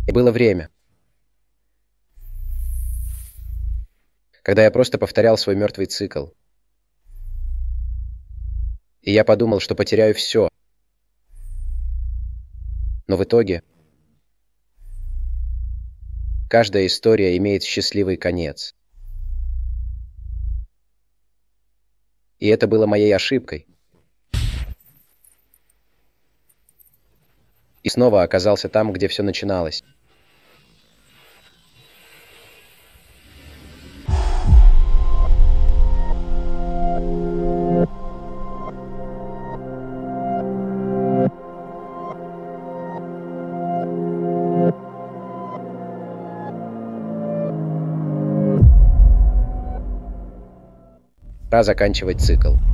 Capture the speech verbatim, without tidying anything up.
И было время, когда я просто повторял свой мертвый цикл. И я подумал, что потеряю все. Но в итоге каждая история имеет счастливый конец. И это было моей ошибкой. И снова оказался там, где все начиналось. Пора заканчивать цикл.